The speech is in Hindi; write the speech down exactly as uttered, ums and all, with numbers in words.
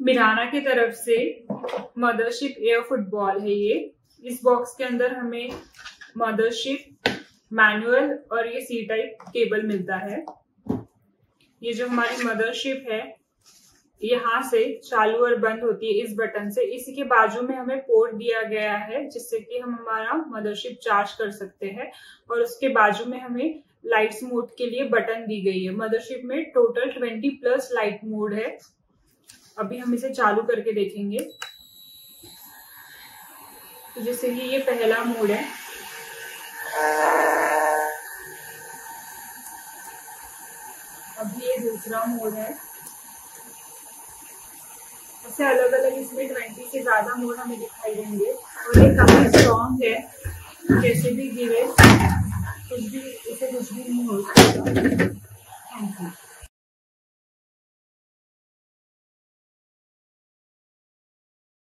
मिराना की तरफ से मदरशिप एयर फुटबॉल है ये। इस बॉक्स के अंदर हमें मदरशिप, मैनुअल और ये सी टाइप केबल मिलता है। ये जो हमारी मदरशिप है यहाँ से चालू और बंद होती है इस बटन से। इसी के बाजू में हमें पोर्ट दिया गया है जिससे कि हम हमारा मदरशिप चार्ज कर सकते हैं, और उसके बाजू में हमें लाइट्स मोड के लिए बटन दी गई है। मदरशिप में total twenty plus light mode है। अभी हम इसे चालू करके देखेंगे। तो जैसे कि ये पहला मोड है, अभी ये दूसरा मोड है। ऐसे अलग अलग इसमें ट्वेंटी से ज्यादा मोड हमें दिखाई देंगे, और ये काफी स्ट्रॉन्ग है। जैसे भी गिरे कुछ भी, इसे कुछ भी नहीं हो सकता। Thank you.